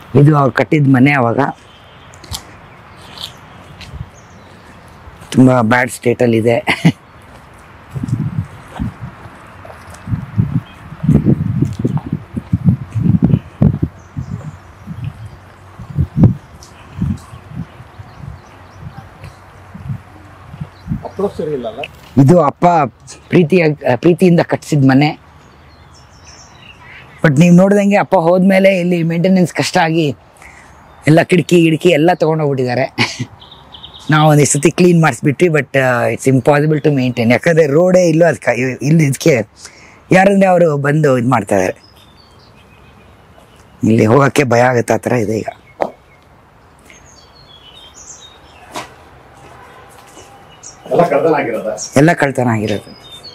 ಇದು ಅವ್ರು ಕಟ್ಟಿದ ಮನೆ. ಅವಾಗ ತುಂಬ ಬ್ಯಾಡ್ ಸ್ಟೇಟಲ್ಲಿದೆ. ಇದು ಅಪ್ಪ ಪ್ರೀತಿಯಿಂದ ಕಟ್ಸಿದ ಮನೆ. ಬಟ್ ನೀವು ನೋಡ್ದಂಗೆ ಅಪ್ಪ ಹೋದ್ಮೇಲೆ ಇಲ್ಲಿ ಮೇಂಟೆನೆನ್ಸ್ ಕಷ್ಟ ಆಗಿ ಎಲ್ಲ ಕಿಟಕಿ ಎಲ್ಲ ತೊಗೊಂಡೋಗ್ಬಿಟ್ಟಿದ್ದಾರೆ. ನಾವು ಒಂದು ಸತಿ ಕ್ಲೀನ್ ಮಾಡಿಸ್ಬಿಟ್ವಿ. But it's impossible to maintain. ಯಾಕಂದರೆ ರೋಡೇ ಇಲ್ಲೋ ಅದಕ್ಕೆ ಇಲ್ಲಿ ಇದಕ್ಕೆ ಯಾರಂದರೆ ಅವರು ಬಂದು ಇದು ಮಾಡ್ತಾಯಿದ್ದಾರೆ. ಇಲ್ಲಿ ಹೋಗೋಕ್ಕೆ ಭಯ ಆಗುತ್ತೆ, ಆ ಥರ ಇದೆ ಈಗ. ಎಲ್ಲ ಕಳ್ತನ ಆಗಿರೋದು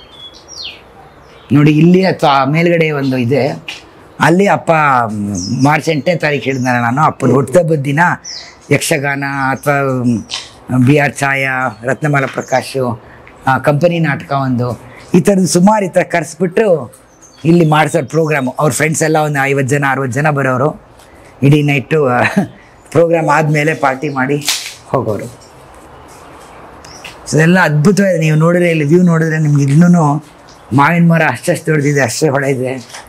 ನೋಡಿ. ಇಲ್ಲಿ ಅಥವಾ ಮೇಲ್ಗಡೆ ಒಂದು ಇದೆ, ಅಲ್ಲಿ ಅಪ್ಪ ಮಾರ್ಚ್ 8ನೇ ತಾರೀಕು ಹೇಳಿದಾರೆ. ನಾನು ಅಪ್ಪನ ಹುಟ್ಟುಹಬ್ಬದ ದಿನ ಯಕ್ಷಗಾನ ಅಥವಾ BR ಛಾಯಾ, ರತ್ನಮಾಲ ಪ್ರಕಾಶು, ಕಂಪನಿ ನಾಟಕ ಒಂದು ಈ ಥರದ್ದು ಸುಮಾರು ಈ ಥರ ಕರೆಸ್ಬಿಟ್ಟು ಇಲ್ಲಿ ಮಾಡಿಸೋರು ಪ್ರೋಗ್ರಾಮು. ಅವ್ರ ಫ್ರೆಂಡ್ಸ್ ಎಲ್ಲ ಒಂದು 50 ಜನ 60 ಜನ ಬರೋರು. ಇಡೀ ನೈಟು ಪ್ರೋಗ್ರಾಮ್ ಆದಮೇಲೆ ಪಾರ್ಟಿ ಮಾಡಿ ಹೋಗೋರು. ಸೊ ಇದೆಲ್ಲ ಅದ್ಭುತವಾಗಿದೆ. ನೀವು ನೋಡಿದ್ರೆ ಇಲ್ಲಿ ವ್ಯೂ ನೋಡಿದ್ರೆ ನಿಮ್ಗೆ ಇನ್ನೂ ಮಾವಿನ ಮರ ಅಷ್ಟಷ್ಟು ದೊಡ್ಡದಿದೆ, ಅಷ್ಟೇ ಹೊಳೆ ಇದೆ.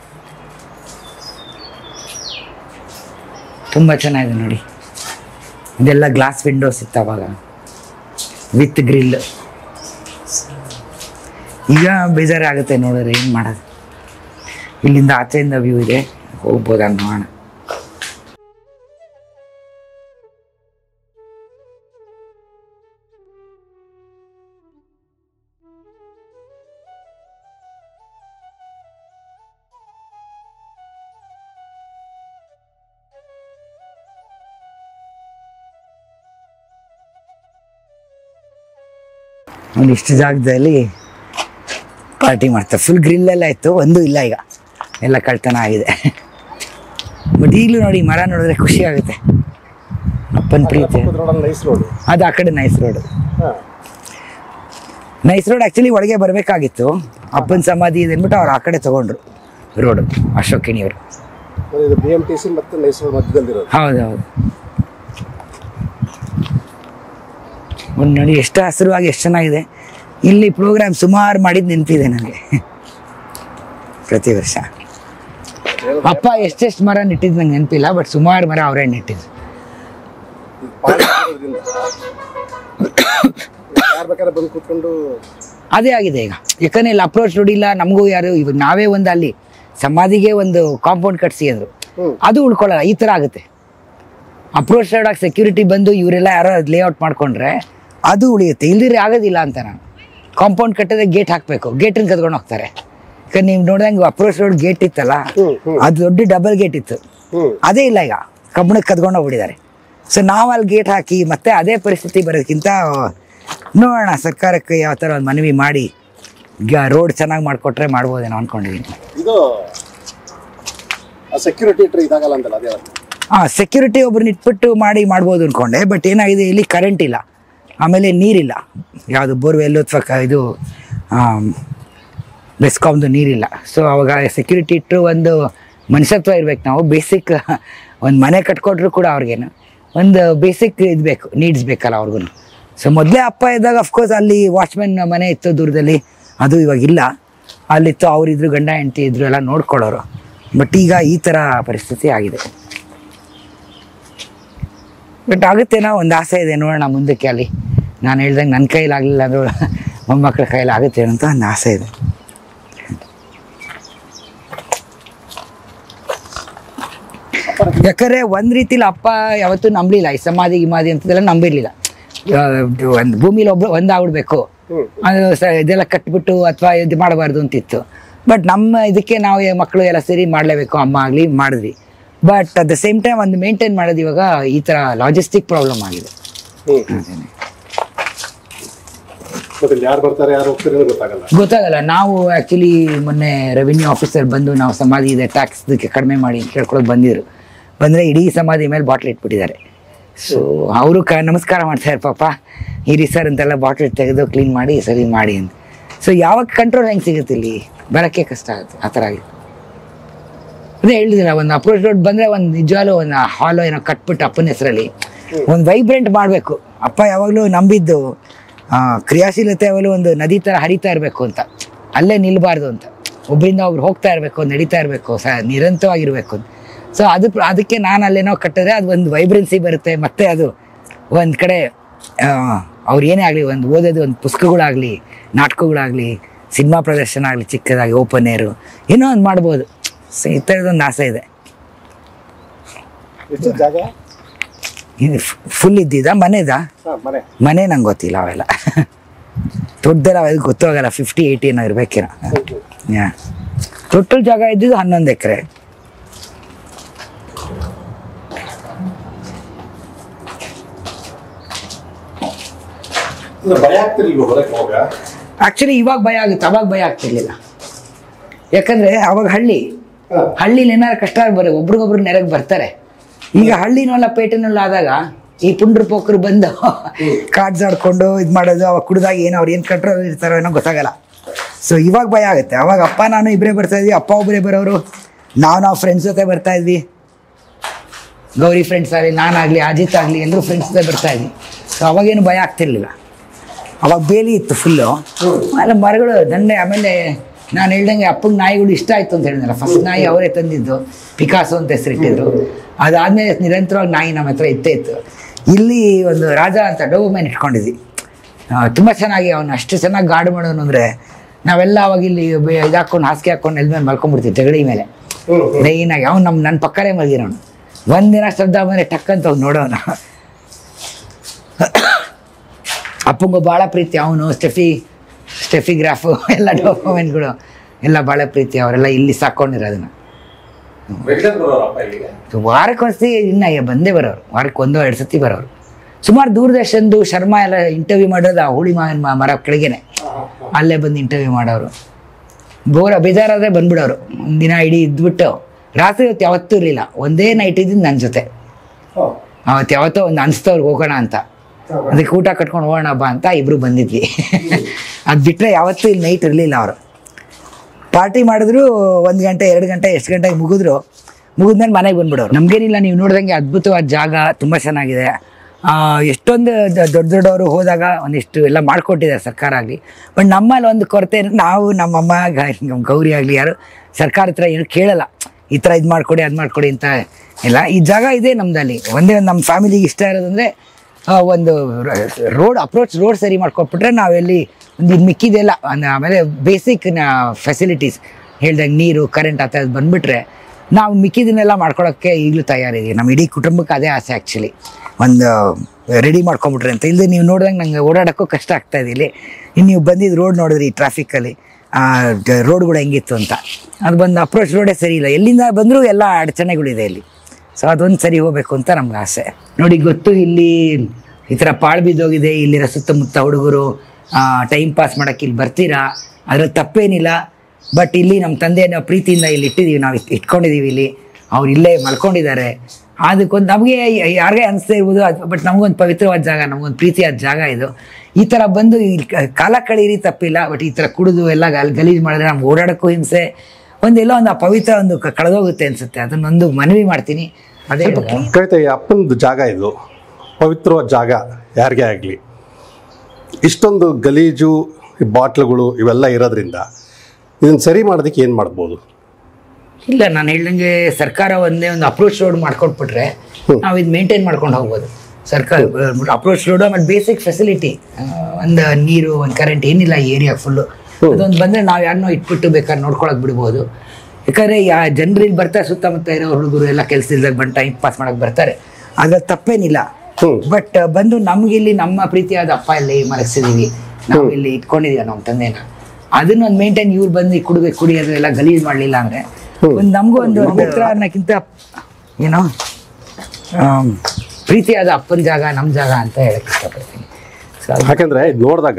ತುಂಬ ಚೆನ್ನಾಗಿದೆ ನೋಡಿ. ಇದೆಲ್ಲ ಗ್ಲಾಸ್ ವಿಂಡೋಸ್ ಇತ್ತು ಅವಾಗ, ವಿತ್ ಗ್ರಿಲ್. ಈಗ ಬೇಜಾರಾಗುತ್ತೆ ನೋಡಿದ್ರೆ, ಏನು ಮಾಡೋದು. ಇಲ್ಲಿಂದ ಆಚೆಯಿಂದ ವ್ಯೂ ಇದೆ, ಹೋಗ್ಬೋದಾ ನೋಡೋಣ. ಒಂದಿಷ್ಟು ಜಾಗದಲ್ಲಿ ಪಾರ್ಟಿ ಮಾಡ್ತಾರೆ. ಫುಲ್ ಗ್ರಿಲ್ಲೆಲ್ಲ ಇತ್ತು, ಒಂದೂ ಇಲ್ಲ ಈಗ, ಎಲ್ಲ ಕಳ್ತನ ಆಗಿದೆ. ಬಟ್ ಈಗಲೂ ನೋಡಿ ಮರ ನೋಡಿದ್ರೆ ಖುಷಿ ಆಗುತ್ತೆ. ಅಪ್ಪನ ಪ್ರೀತಿ. ಅದು ಆ ಕಡೆ nice road. Nice road actually ಒಳಗೆ ಬರಬೇಕಾಗಿತ್ತು. ಅಪ್ಪನ ಸಮಾಧಿ ಇದೆ ಅಂದ್ಬಿಟ್ಟು ಅವ್ರು ಆ ಕಡೆ ತೊಗೊಂಡ್ರು ರೋಡು, ಅಶೋಕಿಣಿಯವರು. ಹೌದೌದು. ಒಂದು ನೋಡಿ ಎಷ್ಟು ಹಸಿರುವಾಗಿ, ಎಷ್ಟು ಚೆನ್ನಾಗಿದೆ. ಇಲ್ಲಿ ಪ್ರೋಗ್ರಾಮ್ ಸುಮಾರು ಮಾಡಿದ್ದು ನೆನಪಿದೆ ನನಗೆ. ಪ್ರತಿ ವರ್ಷ ಅಪ್ಪ ಎಷ್ಟೆಷ್ಟು ಮರ ನೆಟ್ಟಿದ್ದು ನಂಗೆ ನೆನಪಿಲ್ಲ, ಬಟ್ ಸುಮಾರು ಮರ ಅವರೇ ನೆಟ್ಟಿದ್ದು. ಅದೇ ಆಗಿದೆ ಈಗ. ಯಾಕಂದ್ರೆ ಇಲ್ಲಿ ಅಪ್ರೋಚ್ ರೋಡ್ ಇಲ್ಲ, ನಮಗೂ ಯಾರು ಇವಾಗ ನಾವೇ ಒಂದು ಅಲ್ಲಿ ಸಮಾಧಿಗೆ ಒಂದು ಕಾಂಪೌಂಡ್ ಕಟ್ಸಿ ಅಂದ್ರು, ಅದು ಉಳ್ಕೊಳ್ಳಲ್ಲ. ಈ ಥರ ಆಗುತ್ತೆ. ಅಪ್ರೋಚ್ ರೋಡಾಗಿ ಸೆಕ್ಯೂರಿಟಿ ಬಂದು ಇವರೆಲ್ಲ ಯಾರೋ ಲೇಔಟ್ ಮಾಡ್ಕೊಂಡ್ರೆ ಅದು ಉಳಿಯುತ್ತೆ. ಇಲ್ದಿರೆ ಆಗೋದಿಲ್ಲ ಅಂತ. ನಾನು ಕಾಂಪೌಂಡ್ ಕಟ್ಟಿದ್ರೆ ಗೇಟ್ ಹಾಕಬೇಕು, ಗೇಟನ್ನು ಕದ್ಕೊಂಡು ಹೋಗ್ತಾರೆ. ಯಾಕಂದ್ರೆ ನೀವು ನೋಡಿದಂಗೆ ಅಪ್ರೋಚ್ ರೋಡ್ ಗೇಟ್ ಇತ್ತಲ್ಲ, ಅದು ದೊಡ್ಡ ಡಬಲ್ ಗೇಟ್ ಇತ್ತು, ಅದೇ ಇಲ್ಲ ಈಗ, ಕಬ್ಬಣಕ್ಕೆ ಕದ್ಕೊಂಡು ಹೋಗ್ಬಿಟ್ಟಿದ್ದಾರೆ. ಸೊ ನಾವು ಅಲ್ಲಿ ಗೇಟ್ ಹಾಕಿ ಮತ್ತೆ ಅದೇ ಪರಿಸ್ಥಿತಿ ಬರೋದಕ್ಕಿಂತ ನೋಡೋಣ, ಸರ್ಕಾರಕ್ಕೆ ಯಾವ ಥರ ಒಂದು ಮನವಿ ಮಾಡಿ ರೋಡ್ ಚೆನ್ನಾಗಿ ಮಾಡಿಕೊಟ್ರೆ ಮಾಡ್ಬೋದೇನೋ ಅಂದ್ಕೊಂಡಿದ್ದೀನಿ. ಸೆಕ್ಯೂರಿಟಿ ಒಬ್ರನ್ನ ಇಟ್ಬಿಟ್ಟು ಮಾಡ್ಬೋದು ಅಂದ್ಕೊಂಡೆ. ಬಟ್ ಏನಾಗಿದೆ, ಇಲ್ಲಿ ಕರೆಂಟ್ ಇಲ್ಲ, ಆಮೇಲೆ ನೀರಿಲ್ಲ, ಯಾವುದು ಬೋರ್ವೆಲ್ಲು ಅಥವಾ ಇದು ಬೆಸ್ಕಾಮ್ದು ನೀರಿಲ್ಲ. ಸೊ ಅವಾಗ ಸೆಕ್ಯೂರಿಟಿ ಇಟ್ಟರು ಒಂದು ಮನುಷ್ಯತ್ವ ಇರ್ಬೇಕು. ನಾವು ಬೇಸಿಕ್ ಒಂದು ಮನೆ ಕಟ್ಕೊಟ್ರು ಕೂಡ ಅವ್ರಿಗೇನು ಒಂದು ಬೇಸಿಕ್ ಇದು ಬೇಕು, ನೀಡ್ಸ್ ಬೇಕಲ್ಲ ಅವ್ರಿಗೂ. ಸೊ ಮೊದಲೇ ಅಪ್ಪ ಇದ್ದಾಗ ಅಫ್ಕೋರ್ಸ್ ಅಲ್ಲಿ ವಾಚ್ಮೆನ್ ಮನೆ ಇತ್ತು ದೂರದಲ್ಲಿ, ಅದು ಇವಾಗಿಲ್ಲ. ಅಲ್ಲಿತ್ತು, ಅವರಿದ್ರು, ಗಂಡ ಹೆಂಡತಿ ಇದ್ರು, ಎಲ್ಲ ನೋಡ್ಕೊಳ್ಳೋರು. ಬಟ್ ಈಗ ಈ ಥರ ಪರಿಸ್ಥಿತಿ ಆಗಿದೆ. ಬಟ್ ಆಗುತ್ತೇನೋ ಒಂದು ಆಸೆ ಇದೆ, ನೋಡೋಣ ಮುಂದಕ್ಕೆ. ಅಲ್ಲಿ ನಾನು ಹೇಳ್ದಂಗೆ ನನ್ನ ಕೈಲಾಗಲಿಲ್ಲ ಅಂದರೂ ಮೊಮ್ಮಕ್ಕಳ ಕೈಲಿ ಆಗುತ್ತೆ ಅಂತ ಒಂದು ಆಸೆ ಇದೆ. ಯಾಕಂದರೆ ಒಂದು ರೀತಿಲಿ ಅಪ್ಪ ಯಾವತ್ತೂ ನಂಬಲಿಲ್ಲ ಈ ಸಮಾಧಿ ಗಿಮಾಧಿ ಅಂತದೆಲ್ಲ ನಂಬಿರಲಿಲ್ಲ. ಒಂದು ಭೂಮಿಲಿ ಒಂದಾಗ್ಬಿಡ್ಬೇಕು, ಅದು ಇದೆಲ್ಲ ಕಟ್ಬಿಟ್ಟು ಅಥವಾ ಇದು ಮಾಡಬಾರ್ದು ಅಂತಿತ್ತು. ಬಟ್ ನಮ್ಮ ಇದಕ್ಕೆ ನಾವು ಮಕ್ಕಳು ಎಲ್ಲ ಸೇರಿ ಮಾಡಲೇಬೇಕು, ಅಮ್ಮ ಆಗಲಿ ಮಾಡಿದ್ವಿ. But at the same time ಒಂದು ಮೇಂಟೈನ್ ಮಾಡೋದು ಇವಾಗ ಈ ಥರ ಲಾಜಿಸ್ಟಿಕ್ ಪ್ರಾಬ್ಲಮ್ ಆಗಿದೆ. ಗೊತ್ತಾಗಲ್ಲ. ನಾವು ಆ್ಯಕ್ಚುಲಿ ಮೊನ್ನೆ ರೆವಿನ್ಯೂ ಆಫೀಸರ್ ಬಂದು ನಾವು ಸಮಾಧಿ ಇದೆ ಟ್ಯಾಕ್ಸ್ ಕಡಿಮೆ ಮಾಡಿ ಕೇಳ್ಕೊಳಕ್ಕೆ ಬಂದರೆ ಇಡೀ ಸಮಾಧಿ ಮೇಲೆ ಬಾಟ್ಲ್ ಇಟ್ಬಿಟ್ಟಿದ್ದಾರೆ. ಸೊ ಅವರು ನಮಸ್ಕಾರ ಮಾಡ್ತಾರೆ, ಪಾಪ ಇರಿ ಸರ್ ಅಂತೆಲ್ಲ ಬಾಟ್ಲ್ ತೆಗೆದು ಕ್ಲೀನ್ ಮಾಡಿ ಸರಿ ಮಾಡಿ ಅಂತ. ಸೊ ಯಾವಾಗ ಕಂಟ್ರೋಲ್ ಹೆಂಗೆ ಸಿಗುತ್ತೆ, ಇಲ್ಲಿ ಬರೋಕ್ಕೆ ಕಷ್ಟ ಆಗುತ್ತೆ. ಆ ಥರ ಆಗಿದೆ. ಅದೇ ಹೇಳಿದಿಲ್ಲ, ಒಂದು ಅಪ್ರೋಚ್ ರೋಡ್ ಬಂದರೆ ಒಂದು ನಿಜವಾಗ್ಲೂ ಒಂದು ಹಾಲು ಏನೋ ಕಟ್ಬಿಟ್ಟು ಅಪ್ಪನ ಹೆಸರಲ್ಲಿ ಒಂದು ವೈಬ್ರೆಂಟ್ ಮಾಡಬೇಕು. ಅಪ್ಪ ಯಾವಾಗಲೂ ನಂಬಿದ್ದು ಕ್ರಿಯಾಶೀಲತೆ ಯಾವಾಗಲೂ ಒಂದು ನದಿ ಥರ ಹರಿತಾ ಇರಬೇಕು ಅಂತ, ಅಲ್ಲೇ ನಿಲ್ಲಬಾರ್ದು ಅಂತ, ಒಬ್ಬರಿಂದ ಒಬ್ರು ಹೋಗ್ತಾ ಇರಬೇಕು, ನಡೀತಾ ಇರಬೇಕು, ನಿರಂತರವಾಗಿರಬೇಕು ಅಂತ. ಸೊ ಅದಕ್ಕೆ ನಾನು ಅಲ್ಲೇನೋ ಕಟ್ಟಿದ್ರೆ ಅದು ಒಂದು ವೈಬ್ರೆನ್ಸಿ ಬರುತ್ತೆ. ಮತ್ತು ಅದು ಒಂದು ಕಡೆ ಅವ್ರು ಏನೇ ಆಗಲಿ, ಒಂದು ಓದೋದು, ಒಂದು ಪುಸ್ತಕಗಳಾಗಲಿ, ನಾಟಕಗಳಾಗಲಿ, ಸಿನಿಮಾ ಪ್ರದರ್ಶನ ಆಗಲಿ, ಚಿಕ್ಕದಾಗಿ ಓಪನ್ ಏರು ಏನೋ ಒಂದು ಮಾಡ್ಬೋದು. ಸೊ ಈ ಥರದೊಂದು ಆಸೆ ಇದೆ. ಇದು ಫುಲ್ ಇದ್ದಿದ್ದ ಮನೆದಾ? ಮನೆ ನಂಗೆ ಗೊತ್ತಿಲ್ಲ ಅವೆಲ್ಲ. ದೊಡ್ಡದೆಲ್ಲ ಅದು ಗೊತ್ತಾಗಲ್ಲ. 50-80 ಏನೋ ಇರ್ಬೇಕೇನೋ. ಟೋಟಲ್ ಜಾಗ ಇದ್ದಿದ್ದು 11 ಎಕರೆ. ಆಕ್ಚುಲಿ ಇವಾಗ ಭಯ ಆಗುತ್ತೆ, ಅವಾಗ ಭಯ ಆಗ್ತಿರ್ಲಿಲ್ಲ. ಯಾಕಂದ್ರೆ ಅವಾಗ ಹಳ್ಳಿಲಿ ಏನಾರು ಕಷ್ಟ ಒಬ್ರಿಗೊಬ್ರು ನೆರೆಗೆ ಬರ್ತಾರೆ. ಈಗ ಹಳ್ಳಿನಲ್ಲ ಪೇಟೆನಲ್ಲ ಆದಾಗ ಈ ಪುಂಡ್ರು ಪೋಕ್ರು ಬಂದು ಕಾರ್ಡ್ಸ್ ಆಡ್ಕೊಂಡು ಇದು ಮಾಡೋದು, ಅವಾಗ ಕುಡ್ದಾಗ ಏನೋ ಅವ್ರು ಏನು ಕಂಟ್ರೋಲ್ ಇರ್ತಾರೋ ಏನೋ ಗೊತ್ತಾಗಲ್ಲ. ಸೊ ಇವಾಗ ಭಯ ಆಗುತ್ತೆ. ಅವಾಗ ಅಪ್ಪ ನಾನು ಇಬ್ಬರೇ ಬರ್ತಾ ಇದ್ವಿ, ಅಪ್ಪ ಒಬ್ಬರೇ ಬರೋರು, ನಾವು ಫ್ರೆಂಡ್ಸ್ ಜೊತೆ ಬರ್ತಾ ಇದ್ವಿ. ಗೌರಿ ಫ್ರೆಂಡ್ಸ್ ಆಗಲಿ, ನಾನಾಗಲಿ, ಅಜಿತ್ ಆಗಲಿ, ಎಲ್ಲರೂ ಫ್ರೆಂಡ್ಸ್ ಜೊತೆ ಬರ್ತಾ ಇದ್ವಿ. ಸೊ ಅವಾಗೇನು ಭಯ ಆಗ್ತಿರ್ಲಿಲ್ಲ. ಅವಾಗ ಬೇಲಿ ಇತ್ತು ಫುಲ್ಲು, ಆಮೇಲೆ ಮರಗಳು ದಂಡೆ. ಆಮೇಲೆ ನಾನು ಹೇಳ್ದಂಗೆ ಅಪ್ಪಂಗೆ ನಾಯಿಗಳು ಇಷ್ಟ ಆಯಿತು ಅಂತ ಹೇಳಿದ್ನಲ್ಲ, ಫಸ್ಟ್ ನಾಯಿ ಅವರೇ ತಂದಿದ್ದು, ಪಿಕಾಸೋ ಅಂತ ಹೆಸರಿಟ್ಟಿದ್ರು. ಅದಾದಮೇಲೆ ನಿರಂತರವಾಗಿ ನಾಯಿ ನಮ್ಮ ಹತ್ರ ಇತ್ತೇ ಇತ್ತು. ಇಲ್ಲಿ ಒಂದು ರಾಜ ಅಂತ ಡೋಬರ್ಮ್ಯಾನ್ ಇಟ್ಕೊಂಡಿದ್ವಿ, ತುಂಬ ಚೆನ್ನಾಗಿ. ಅವನು ಅಷ್ಟು ಚೆನ್ನಾಗಿ ಗಾರ್ಡ್ ಮಾಡೋನು ಅಂದರೆ ನಾವೆಲ್ಲ ಅವಾಗ ಇಲ್ಲಿ ಇದು ಹಾಕ್ಕೊಂಡು ಹಾಸಿಗೆ ಹಾಕ್ಕೊಂಡು ಎಲ್ ಮೇಲೆ ಮಲ್ಕೊಂಡ್ಬಿಡ್ತೀವಿ ಜಗಡಿ ಮೇಲೆ ಲೈನಾಗಿ. ಅವ್ನು ನನ್ನ ಪಕ್ಕನೇ ಮಲಗಿರೋನು. ಒಂದಿನ ಶಬ್ದ ಬಂದರೆ ಟಕ್ ಅಂತ ಅವ್ನು ನೋಡೋನು. ಅಪ್ಪಂಗೂ ಭಾಳ ಪ್ರೀತಿ. ಅವನು ಸ್ಟೆಫಿಗ್ರಾಫು ಎಲ್ಲ ಡಾಕ್ಯುಮೆಂಟ್ಗಳು ಎಲ್ಲ ಭಾಳ ಪ್ರೀತಿ. ಅವರೆಲ್ಲ ಇಲ್ಲಿ ಸಾಕೊಂಡಿರೋದನ್ನ ವಾರಕ್ಕೊಂದ್ಸತಿ ಇನ್ನು ಬಂದೇ ಬರೋರು. ವಾರಕ್ಕೆ 1-2 ಸತಿ ಬರೋರು. ಸುಮಾರು ದೂರದರ್ಶನದ್ದು ಶರ್ಮಾ ಎಲ್ಲ ಇಂಟರ್ವ್ಯೂ ಮಾಡೋದು ಆ ಹುಳಿ ಮಾವಿನ ಮರ ಕೆಳಗೇನೆ, ಅಲ್ಲೇ ಬಂದು ಇಂಟರ್ವ್ಯೂ ಮಾಡೋರು. ಬೇಜಾರಾದರೆ ಬಂದ್ಬಿಡೋರು. ಒಂದಿನ ಇಡೀ ಇದ್ಬಿಟ್ಟು ರಾತ್ರಿ ಹೊತ್ತು ಯಾವತ್ತೂ ಇರಲಿಲ್ಲ, ಒಂದೇ ನೈಟ್ ಇದ್ದಿದ್ದು ನನ್ನ ಜೊತೆ. ಅವತ್ತು ಯಾವತ್ತೋ ಒಂದು ಅನಿಸ್ತವ್ರಿಗೆ ಹೋಗೋಣ ಅಂತ, ಅದಕ್ಕೆ ಊಟ ಕಟ್ಕೊಂಡು ಹೋಗೋಣ ಬಾ ಅಂತ ಇಬ್ಬರು ಬಂದಿದ್ವಿ. ಅದು ಬಿಟ್ಟರೆ ಯಾವತ್ತೂ ಇಲ್ಲಿ ನೈಟ್ ಇರಲಿಲ್ಲ. ಅವರು ಪಾರ್ಟಿ ಮಾಡಿದ್ರು 1 ಗಂಟೆ 2 ಗಂಟೆ ಎಷ್ಟು ಗಂಟೆಗೆ ಮುಗಿದ್ಮೇಲೆ ಮನೆಗೆ ಬಂದ್ಬಿಡೋರು. ನಮಗೇನಿಲ್ಲ, ನೀವು ನೋಡ್ದಂಗೆ ಅದ್ಭುತವಾದ ಜಾಗ, ತುಂಬ ಚೆನ್ನಾಗಿದೆ. ಎಷ್ಟೊಂದು ದೊಡ್ಡವರು ಹೋದಾಗ ಒಂದಿಷ್ಟು ಎಲ್ಲ ಮಾಡಿಕೊಟ್ಟಿದ್ದಾರೆ ಸರ್ಕಾರ ಆಗಲಿ. ಬಟ್ ನಮ್ಮಲ್ಲಿ ಒಂದು ಕೊರತೆ, ನಾವು ನಮ್ಮಮ್ಮ ಗೌರಿ ಆಗಲಿ ಯಾರು ಸರ್ಕಾರ ಹತ್ರ ಏನು ಕೇಳಲ್ಲ, ಈ ಥರ ಇದು ಮಾಡಿಕೊಡಿ ಅದು ಮಾಡಿಕೊಡಿ ಅಂತ ಇಲ್ಲ. ಈ ಜಾಗ ಇದೆ ನಮ್ಮದಲ್ಲಿ. ಒಂದೇ ಒಂದು ನಮ್ಮ ಫ್ಯಾಮಿಲಿಗೆ ಇಷ್ಟ ಇರೋದಂದರೆ ಒಂದು ಅಪ್ರೋಚ್ ರೋಡ್ ಸರಿ ಮಾಡ್ಕೊಟ್ಬಿಟ್ರೆ ನಾವೆಲ್ಲಿ ಒಂದು ಮಿಕ್ಕಿದೆಲ್ಲ ಆಮೇಲೆ ಬೇಸಿಕ್ ಫೆಸಿಲಿಟೀಸ್ ಹೇಳ್ದಂಗೆ ನೀರು, ಕರೆಂಟ್ ಆ ಥರದ್ದು ಬಂದುಬಿಟ್ರೆ ನಾವು ಮಿಕ್ಕಿದನ್ನೆಲ್ಲ ಮಾಡ್ಕೊಳೋಕ್ಕೆ ಈಗಲೂ ತಯಾರಿದ್ದೀವಿ. ನಮ್ಮ ಇಡೀ ಕುಟುಂಬಕ್ಕೆ ಅದೇ ಆಸೆ ಆ್ಯಕ್ಚುಲಿ, ಒಂದು ರೆಡಿ ಮಾಡ್ಕೊಂಬಿಟ್ರೆ ಅಂತ. ಇಲ್ಲದೆ ನೀವು ನೋಡಿದಂಗೆ ನಂಗೆ ಓಡಾಡೋಕ್ಕೂ ಕಷ್ಟ ಆಗ್ತಾಯಿದೆ ಇಲ್ಲಿ. ಇನ್ನು ನೀವು ಬಂದಿದ್ದು ರೋಡ್ ನೋಡಿದ್ರಿ, ಟ್ರಾಫಿಕ್ಕಲ್ಲಿ ರೋಡ್ಗಳು ಹೆಂಗಿತ್ತು ಅಂತ. ಅದು ಬಂದು ಅಪ್ರೋಚ್ ರೋಡೇ ಸರಿ ಇಲ್ಲ. ಎಲ್ಲಿಂದ ಬಂದರೂ ಎಲ್ಲ ಅಡಚಣೆಗಳಿದೆ ಇಲ್ಲಿ. ಸೊ ಅದೊಂದು ಸರಿ ಹೋಗಬೇಕು ಅಂತ ನಮ್ಗೆ ಆಸೆ. ನೋಡಿ ಗೊತ್ತು, ಇಲ್ಲಿ ಈ ಥರ ಪಾಳು ಬಿದ್ದೋಗಿದೆ. ಇಲ್ಲಿರೋ ಸುತ್ತಮುತ್ತ ಹುಡುಗರು ಟೈಮ್ ಪಾಸ್ ಮಾಡೋಕ್ಕೆ ಇಲ್ಲಿ ಬರ್ತೀರಾ, ಅದ್ರಲ್ಲಿ ತಪ್ಪೇನಿಲ್ಲ. ಬಟ್ ಇಲ್ಲಿ ನಮ್ಮ ತಂದೆಯ ಪ್ರೀತಿಯಿಂದ ಇಲ್ಲಿ ಇಟ್ಟಿದ್ದೀವಿ, ನಾವು ಇಟ್ಕೊಂಡಿದ್ದೀವಿ ಇಲ್ಲಿ. ಅವ್ರು ಇಲ್ಲೇ ಮಲ್ಕೊಂಡಿದ್ದಾರೆ. ಅದಕ್ಕೊಂದು ನಮಗೆ ಯಾರಿಗೆ ಅನಿಸ್ತಾ ಇರ್ಬೋದು, ಬಟ್ ನಮಗೊಂದು ಪವಿತ್ರವಾದ ಜಾಗ, ನಮಗೊಂದು ಪ್ರೀತಿಯಾದ ಜಾಗ ಇದು. ಈ ಥರ ಬಂದು ಇಲ್ಲಿ ಕಾಲ ಕಳೀರಿ ತಪ್ಪಿಲ್ಲ. ಬಟ್ ಈ ಥರ ಕುಡಿದು ಎಲ್ಲ ಗಲೀಜು ಮಾಡಿದ್ರೆ ನಮ್ಗೆ ಓಡಾಡೋಕ್ಕೂ ಹಿಂಸೆ, ಒಂದೆಲ್ಲ ಒಂದು ಆ ಪವಿತ್ರ ಒಂದು ಕಳೆದೋಗುತ್ತೆ ಅನಿಸುತ್ತೆ. ಅದನ್ನೊಂದು ಮನವಿ ಮಾಡ್ತೀನಿ. ಅದೇ ಕವಿತೆ, ಅಪ್ಪನದು ಜಾಗ ಇದು, ಪವಿತ್ರವಾದ ಜಾಗ. ಯಾರಿಗೇ ಆಗಲಿ ಇಷ್ಟೊಂದು ಗಲೀಜು, ಬಾಟ್ಲುಗಳು ಇವೆಲ್ಲ ಇರೋದ್ರಿಂದ ಇದನ್ನು ಸರಿ ಮಾಡೋದಕ್ಕೆ ಏನು ಮಾಡ್ಬೋದು? ಇಲ್ಲ, ನಾನು ಹೇಳ್ದಂಗೆ ಸರ್ಕಾರ ಒಂದೇ ಒಂದು ಅಪ್ರೋಚ್ ರೋಡ್ ಮಾಡ್ಕೊಟ್ಬಿಟ್ರೆ ನಾವು ಇದು ಮೇಂಟೈನ್ ಮಾಡ್ಕೊಂಡು ಹೋಗ್ಬೋದು. ಸರ್ಕಾರ ಅಪ್ರೋಚ್ ರೋಡು, ಆಮೇಲೆ ಬೇಸಿಕ್ ಫೆಸಿಲಿಟಿ, ಒಂದು ನೀರು, ಒಂದು ಕರೆಂಟ್ ಏನಿಲ್ಲ ಈ ಏರಿಯಾ ಫುಲ್ಲು. ಅದೊಂದು ಬಂದರೆ ನಾವು ಯಾರನ್ನೋ ಇಟ್ಬಿಟ್ಟು ಬೇಕಾದ್ರೆ ನೋಡ್ಕೊಳಕ್ಕೆ ಬಿಡ್ಬೋದು. ಯಾಕಂದರೆ ಜನರು ಇಲ್ಲಿ ಬರ್ತಾರೆ, ಸುತ್ತಮುತ್ತ ಇರೋ ಹುಡುಗರು ಎಲ್ಲ ಕೆಲಸದಾಗ ಬಂದು ಟೈಮ್ ಪಾಸ್ ಮಾಡೋಕ್ಕೆ ಬರ್ತಾರೆ, ಅದ್ರಲ್ಲಿ ತಪ್ಪೇನಿಲ್ಲ. ಬಟ್ ಬಂದು ನಮಗಿಲ್ಲಿ ನಮ್ಮ ಪ್ರೀತಿಯಾದ ಅಪ್ಪ ಇಲ್ಲಿ ಮಲಗಿಸಿದೀವಿ, ನಾವು ಇಲ್ಲಿ ಇಟ್ಕೊಂಡಿದ್ದೀವಿ ನಮ್ಮ ತಂದೆನ. ಅದನ್ನೊಂದು ಮೇಂಟೈನ್ ಇವ್ರು ಬಂದು ಕುಡಿಯೋದು ಎಲ್ಲ ಗಲೀಜು ಮಾಡಲಿಲ್ಲ ಅಂದರೆ ಒಂದು ನಮಗೂ ಒಂದು ಹತ್ರ ಅನ್ನೋಕ್ಕಿಂತ ಏನೋ ಪ್ರೀತಿಯಾದ ಅಪ್ಪನ ಜಾಗ ನಮ್ಮ ಜಾಗ ಅಂತ ಹೇಳಕ್ಕೆ ಇಷ್ಟಪಡ್ತೀನಿ. ಯಾಕಂದರೆ ಇದು ನೋಡಿದಾಗ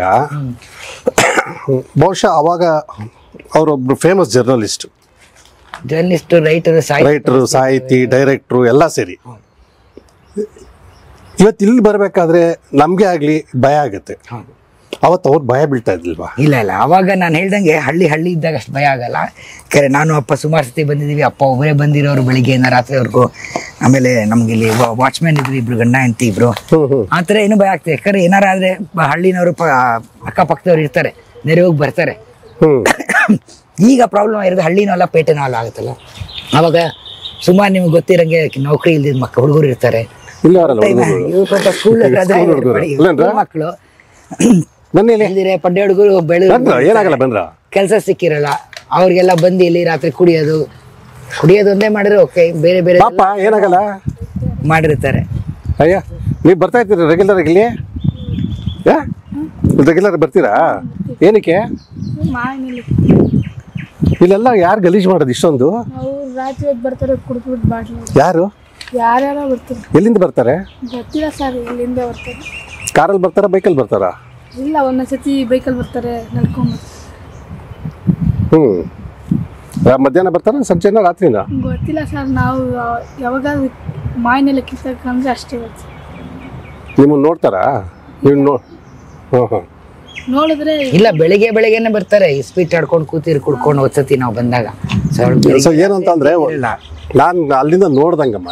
ಬಹುಶಃ ಅವಾಗ ಅವರೊಬ್ಬರು ಫೇಮಸ್ ಜರ್ನಲಿಸ್ಟು, ರೈಟರು, ಸಾಹಿತಿ, ಡೈರೆಕ್ಟ್ರು ಎಲ್ಲ ಸೇರಿ ಇವತ್ತು ಇಲ್ಲಿ ಬರಬೇಕಾದ್ರೆ ನಮಗೆ ಆಗಲಿ ಭಯ ಆಗುತ್ತೆ. ಅವತ್ತು ಅವ್ರು ಭಯ ಬೀಳ್ತಾ ಇದ್ದಿಲ್ವಾ? ಇಲ್ಲ ಇಲ್ಲ, ಅವಾಗ ನಾನು ಹೇಳ್ದಂಗೆ ಹಳ್ಳಿ ಇದ್ದಾಗ ಅಷ್ಟು ಭಯ ಆಗಲ್ಲ. ಯಾಕಂದರೆ ನಾನು ಅಪ್ಪ ಸುಮಾರು ಸತಿ ಬಂದಿದ್ದೀವಿ. ಅಪ್ಪ ಒಬ್ಬರೇ ಬಂದಿರೋರು ಬೆಳಿಗ್ಗೆಯಿಂದ ರಾತ್ರಿವರೆಗೂ. ಆಮೇಲೆ ನಮ್ಗೆ ಇಲ್ಲಿ ವಾಚ್ಮ್ಯಾನ್ ಇದ್ರು, ಇಬ್ರು ಗಂಡ ಹೆಂಡತಿ ಇಬ್ರು. ಆ ಥರ ಏನೂ ಭಯ ಆಗ್ತದೆ. ಯಾಕಂದ್ರೆ ಏನಾರು ಆದರೆ ಹಳ್ಳಿನವರು ಅಕ್ಕಪಕ್ಕದವ್ರು ಇರ್ತಾರೆ, ನೆರವಿಗೆ ಬರ್ತಾರೆ. ಈಗ ಪ್ರಾಬ್ಲಮ್ ಆಗಿರೋದು ಹಳ್ಳಿನೂ ಅಲ್ಲ ಪೇಟೆನೂ ಅಲ್ಲ ಆಗುತ್ತಲ್ಲ. ಆವಾಗ ಸುಮಾರು ನಿಮ್ಗೆ ಗೊತ್ತಿರಂಗೆ ನೌಕರಿ ಇಲ್ದಿದ್ದ ಹುಡುಗರು ಇರ್ತಾರೆ, ಮಕ್ಕಳು ಪಡ್ಡೆ ಹುಡುಗರು ಬೆಳೆದ ಕೆಲಸ ಸಿಕ್ಕಿರಲ್ಲ. ಅವ್ರಿಗೆಲ್ಲ ಬಂದು ಇಲ್ಲಿ ರಾತ್ರಿ ಕುಡಿಯೋದು ಒಂದೇ ಮಾಡಿದ್ರೆ ಓಕೆ, ಬೇರೆ ಬೇರೆ ಏನಾಗಲ್ಲ ಮಾಡಿರ್ತಾರೆ. ಅಯ್ಯ, ನೀವು ಬರ್ತಾ ಇರ್ತೀರ ರೆಗ್ಯುಲರ್ ಬರ್ತೀರಾ? ಏನಕ್ಕೆ ಇಲ್ಲೆಲ್ಲ ಯಾರು ಗಲೀಜು ಮಾಡೋದು ಇಷ್ಟೊಂದು? ಯಾರು ಎಲ್ಲಿಂದ ಬರ್ತಾರೆ? ಗೊತ್ತಿಲ್ಲ ಸರ್, ಎಲ್ಲಿಂದ ಬರ್ತಾರೆ. ಕಾರಲ್ಲಿ ಬರ್ತಾರಾ, ಬೈಕಲ್ಲಿ ಬರ್ತಾರಾ? ಇಲ್ಲ, ಒಂದೊಂದ್ಸತಿ ಬೈಕಲ್ಲಿ ಬರ್ತಾರೆ, ನಡ್ಕೊಂಡು. ಮಧ್ಯಾಹ್ನ ಬರ್ತಾರ, ಸಂಜೆನ, ರಾತ್ರಿನ? ಗೊತ್ತಿಲ್ಲ ಸರ್, ನಾವು ಯಾವಾಗ ಮಾಯಿನೆಲ್ಲ ಕಿತ್ತಂದ್ರೆ ಅಷ್ಟೇ ಗೊತ್ತು. ನಿಮ್ಮನ್ನು ನೋಡ್ತಾರಾ? ನೀವು ನೋಡಿದ್ರೆ ಇಲ್ಲ, ಬೆಳಿಗ್ಗೆನೆ ಬರ್ತಾರೆ. ಇಸ್ಪೀಟ್ ಆಡ್ಕೊಂಡು ಕೂತಿರ್ ಕುಡ್ಕೊಂಡು ಓದ್ಸತಿ ನಾವು ಬಂದಾಗ. ಸೊ ಏನು ಅಂತಂದ್ರೆ, ನಾನು ಅಲ್ಲಿಂದ ನೋಡ್ದಂಗಮ್ಮ,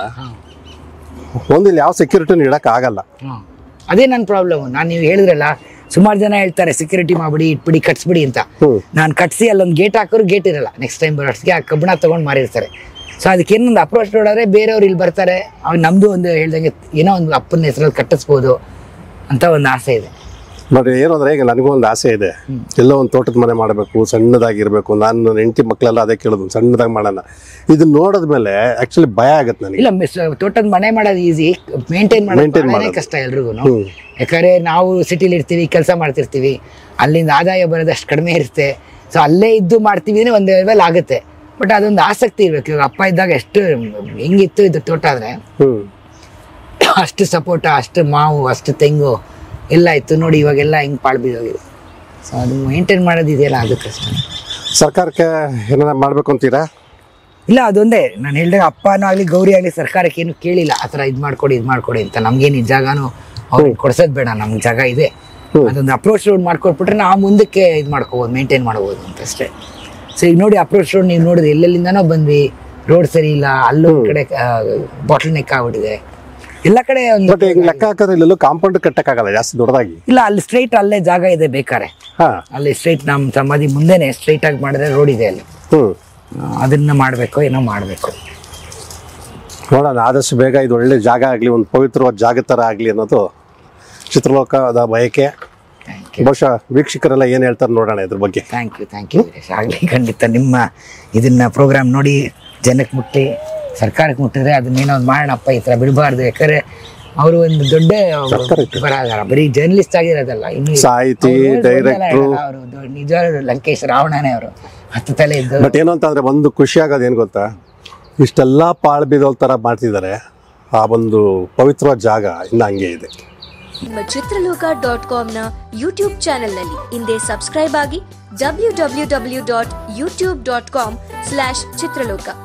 ಇಲ್ಲಿ ಯಾವ ಸೆಕ್ಯೂರಿಟಿನೂ ಇಡಕ್ ಆಗಲ್ಲ. ಅದೇ ನನ್ನ ಪ್ರಾಬ್ಲಮ್. ನೀವು ಹೇಳಿದ್ರಲ್ಲ, ಸುಮಾರು ಜನ ಹೇಳ್ತಾರೆ ಸೆಕ್ಯೂರಿಟಿ ಮಾಡ್ಬಿಡಿ, ಇಟ್ಬಿಡಿ, ಕಟ್ಸ್ಬಿಡಿ ಅಂತ. ನಾನು ಕಟ್ಸಿ ಅಲ್ಲೊಂದು ಗೇಟ್ ಹಾಕೋರು ಗೇಟ್ ಇರಲ್ಲ. ನೆಕ್ಸ್ಟ್ ಟೈಮ್ ಬರೋಷ್ಟಿಗೆ ಆ ಕಬ್ಬಣ ತಗೊಂಡು ಮಾರಿರ್ತಾರೆ. ಸೊ ಅದಕ್ಕೆ ಏನೊಂದು ಅಪ್ರೋಚ್ ನೋಡಿದ್ರೆ ಬೇರೆಯವ್ರು ಇಲ್ಲಿ ಬರ್ತಾರೆ. ಅವ್ರು ನಮ್ದು ಒಂದು ಹೇಳ್ದಂಗೆ ಏನೋ ಒಂದು ಅಪ್ಪನ ಹೆಸರಲ್ಲಿ ಕಟ್ಟಿಸ್ಬೋದು ಅಂತ ಒಂದು ಆಸೆ ಇದೆ. ಬಟ್ ಏನು ಅಂದ್ರೆ, ಈಗ ನನಗೂ ಒಂದು ಆಸೆ ಇದೆ, ಎಲ್ಲೋ ಒಂದು ತೋಟದ ಮನೆ ಮಾಡಬೇಕು, ಸಣ್ಣದಾಗಿರ್ಬೇಕು. ನಾನು ಹೆಂಡತಿ ಮಕ್ಕಳೆಲ್ಲ ಅದೇ ಕೇಳೋದು, ಸಣ್ಣದಾಗಿ ಮಾಡೋಣ. ಇದು ನೋಡಿದ್ಮೇಲೆ ಆಕ್ಚುಲಿ ಭಯ ಆಗತ್ತೆ ನನಗೆ. ಇಲ್ಲ, ತೋಟದ ಮನೆ ಮಾಡೋದು ಈಸಿ, ಮೇಂಟೈನ್ ಮಾಡೋದು ಕಷ್ಟ ಎಲ್ರಿಗೂ. ಯಾಕಂದ್ರೆ ನಾವು ಸಿಟಿಲಿ ಇರ್ತೀವಿ, ಕೆಲಸ ಮಾಡ್ತಿರ್ತೀವಿ, ಅಲ್ಲಿಂದ ಆದಾಯ ಬರೋದು ಅಷ್ಟು ಕಡಿಮೆ ಇರುತ್ತೆ. ಸೊ ಅಲ್ಲೇ ಇದ್ದು ಮಾಡ್ತೀವಿ ಅಂದ್ರೆ ಒಂದು ಲೆವೆಲ್ ಆಗುತ್ತೆ. ಬಟ್ ಅದೊಂದು ಆಸಕ್ತಿ ಇರ್ಬೇಕು. ಇವಾಗ ಅಪ್ಪ ಇದ್ದಾಗ ಎಷ್ಟು ಹೆಂಗಿತ್ತು ಇದು ತೋಟ ಆದ್ರೆ, ಅಷ್ಟು ಸಪೋಟ, ಅಷ್ಟು ಮಾವು, ಅಷ್ಟು ತೆಂಗು ಎಲ್ಲ ಇತ್ತು. ನೋಡಿ ಇವಾಗೆಲ್ಲ ಹೆಂಗೆ ಪಾಳು ಬಿದ್ದೋಗಿದೆ. ಸೊ ಅದು ಮೇಂಟೈನ್ ಮಾಡೋದು ಇದೆಯಲ್ಲ, ಅದು ಕಷ್ಟ. ಸರ್ಕಾರಕ್ಕೆ ಏನಾರ ಮಾಡ್ಬೇಕು ಅಂತೀರಾ? ಇಲ್ಲ, ಅದೊಂದೇ ನಾನು ಹೇಳಿದಾಗ, ಅಪ್ಪನೂ ಆಗಲಿ ಗೌರಿ ಆಗಲಿ ಸರ್ಕಾರಕ್ಕೆ ಏನು ಕೇಳಿಲ್ಲ ಆ ಥರ ಇದು ಮಾಡ್ಕೊಡಿ ಅಂತ. ನಮ್ಗೇನು ಈ ಜಾಗನೂ ಅವ್ರಿಗೆ ಕೊಡ್ಸೋದು ಬೇಡ, ನಮ್ಗೆ ಜಾಗ ಇದೆ. ಅದೊಂದು ಅಪ್ರೋಚ್ ರೋಡ್ ಮಾಡ್ಕೊಟ್ಬಿಟ್ರೆ ನಾವು ಮುಂದಕ್ಕೆ ಇದು ಮಾಡ್ಕೋಬೋದು, ಮೇಂಟೈನ್ ಮಾಡ್ಬೋದು ಅಂತಷ್ಟೇ. ಸೊ ಈಗ ನೋಡಿ, ಅಪ್ರೋಚ್ ರೋಡ್ ನೀವು ನೋಡಿದ್ರೆ ಎಲ್ಲೆಲ್ಲಿಂದನೋ ಬಂದ್ವಿ, ರೋಡ್ ಸರಿ ಇಲ್ಲ, ಅಲ್ಲೊಂದು ಕಡೆ ಬಾಟಲ್ ನೆಕ್ ಆಗ್ಬಿಟ್ಟಿದೆ, ಎಲ್ಲ ಕಡೆ ಒಂದು ಲೆಕ್ಕ ಹಾಕಿದ್ರೆ ಇಲ್ಲೆಲ್ಲೂ ಕಾಂಪೌಂಡ್ ಕಟ್ಟಕ್ಕಾಗಲ್ಲ ಜಾಸ್ತಿ ದೊಡ್ಡದಾಗಿ. ಇಲ್ಲ, ಅಲ್ಲಿ ಸ್ಟ್ರೈಟ್ ಅಲ್ಲೇ ಜಾಗ ಇದೆ ಬೇಕಾರೆ. ಅಲ್ಲಿ ಸ್ಟ್ರೈಟ್ ನಮ್ಮ ಸಮಾಧಿ ಮುಂದೆನೆ ಸ್ಟ್ರೈಟ್ ಆಗಿ ಮಾಡಿದ್ರೆ ರೋಡ್ ಇದೆ ಅಲ್ಲಿ. ಅದನ್ನ ಮಾಡಬೇಕು, ಏನೋ ಮಾಡಬೇಕು, ನೋಡೋಣ. ಆದಷ್ಟು ಬೇಗ ಇದು ಒಳ್ಳೆ ಜಾಗ ಆಗಲಿ, ಒಂದು ಪವಿತ್ರವಾದ ಜಾಗ ಥರ ಆಗಲಿ ಅನ್ನೋದು ಚಿತ್ರಲೋಕದ ಬಯಕೆ. ಬಹುಶಃ ವೀಕ್ಷಕರೆಲ್ಲ ಏನು ಹೇಳ್ತಾರೆ ನೋಡೋಣ ಇದ್ರ ಬಗ್ಗೆ. ಥ್ಯಾಂಕ್ ಯು ಆಗಲಿ. ಖಂಡಿತ ನಿಮ್ಮ ಇದನ್ನ ಪ್ರೋಗ್ರಾಮ್ ನೋಡಿ ಜನಕ್ಕೆ ಮುಟ್ಟಿ, ಸರ್ಕಾರಕ್ಕೆ ಮುಟ್ಟಿದ್ರೆ ಅದನ್ನೇನೋ ಒಂದು ಮಾಡೋಣಪ್ಪ, ಈ ಥರ ಬಿಡಬಾರ್ದು. ಯಾಕಂದ್ರೆ ಅವರು ಒಂದು ದೊಡ್ಡ ಬರಗಾರ, ಬರೀ ಜರ್ನಲಿಸ್ಟ್ ಆಗಿರೋದಲ್ಲ, ಇನ್ನು ಸಾಹಿತಿ, ಡೈರೆಕ್ಟ್ರು, ಅವರು ನಿಜ ಲಂಕೇಶ್ ರಾವಣನೇ ಅವರು 10 ತಲೆ ಇದ್ದು. ಬಟ್ ಏನು ಅಂತಂದ್ರೆ, ಒಂದು ಖುಷಿ ಆಗೋದು ಏನು ಗೊತ್ತಾ, ಇಷ್ಟೆಲ್ಲ ಪಾಳು ಬಿದ್ದೋಲ್ ಥರ ಮಾಡ್ತಿದ್ದಾರೆ. ಆ ಒಂದು ಪವಿತ್ರವಾದ ಜಾಗ ಇನ್ನು ಹಂಗೆ ಇದೆ. ನಿಮ್ಮ ಚಿತ್ರಲೋಕ.com ಯೂಟ್ಯೂಬ್ ಚಾನೆಲ್ನಲ್ಲಿ ಹಿಂದೆ ಸಬ್ಸ್ಕ್ರೈಬ್ ಆಗಿ www.youtube.com/ಚಿತ್ರಲೋಕ